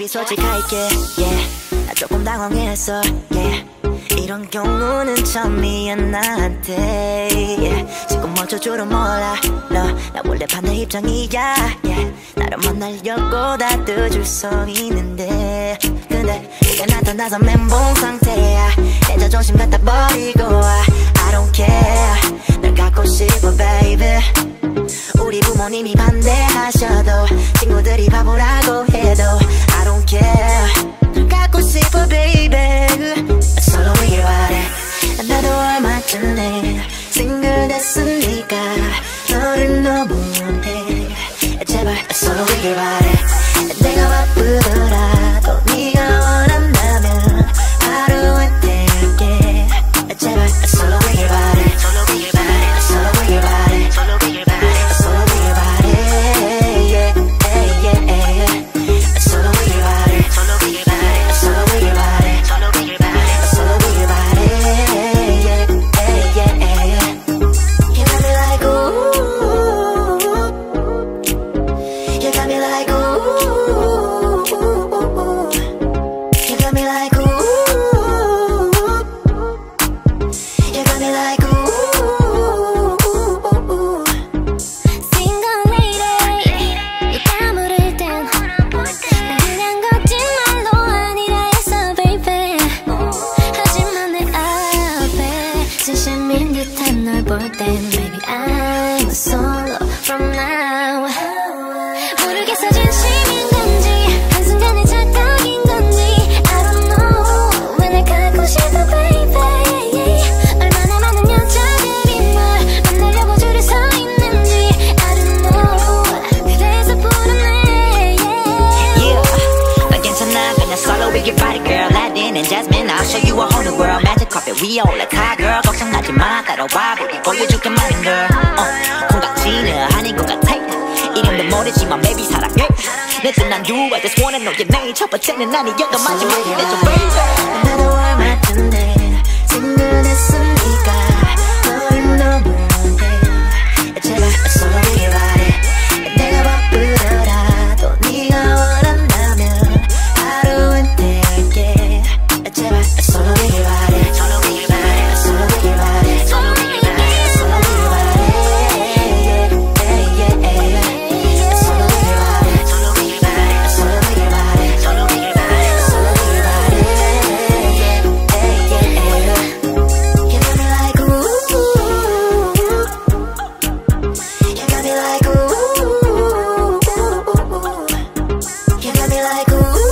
솔직할게 yeah. 나 조금 당황했어 yeah. 이런 경우는 처음이야 나한테 yeah. 지금 어쩔 줄은 몰라 너 나 원래 반대 입장이야 yeah. 나를 만나려고 다들 서 있는데 근데 네가 나타나서 멘붕 상태야 내 자존심 갖다 버리고 와 I don't care 널 갖고 싶어 baby 우리 부모님이 반대하셔도 친구들이 바보라고 해도 I don't care 널 갖고 싶어 baby 서로이길 바래 나도 얼마 전에 싱글 됐으니까 너를 너무 원해 제발 서로이길 바래 내가 바쁘더라도 네가 원한다면 하루에 태울게 제발 서로이길 바래 서로이길 바래 서로이길 바래 서로이길 바래 서로이길 바래 yeah, yeah, yeah. 서로이길 바래 서로이길 바래 서로이길 바래 서로이길 바래 서로이길 바래 yeah, yeah, yeah. You got me like ooh You got me like ooh You got me like ooh You got me like ooh Single lady 누가 물을 땐 난 그냥 거짓말로 아니라 했어 baby 하지만 내 앞에 진심인 듯한 널 볼 땐 Maybe I'm a solo from now 모르겠어 진심인 건지 한순간의 착각인 건지 I don't know 왜 날 갖고 싶어 baby 얼마나 많은 여자들이 널 만나려고 줄을 서 있는지 I don't know 그래서 부르네 Yeah, 난 괜찮아 그냥 solo이길 바래 girl Aladdin and Jasmine I'll show you a whole new world Magic carpet we all like high girl 걱정하지 마 따라와 우리 보여줄게 많은 girl 콩깍지는 아닌 것 같아 이름도 모르지만 maybe 사랑해 내 뜻 난 do I just wanna know your name 첫 번째는 아니어도 마지막이 내줘 baby 나도 얼마 전에 싱글 됐으니까 너를 너무 원해 제발 서로이길 바래 내가 바쁘더라도 네가 원한다면 하루엔 태울게 제발 서로이길 바래 서로이길 바래 서로이길 바래 서로이길 바래 서로이길 바래 yeah, yeah, yeah. 서로이길 바래 서로이길 바래 서로이길 바래 서로이길 바래 서로이길 바래 yeah, yeah, yeah. You got me like ooh You got me like ooh You got me like ooh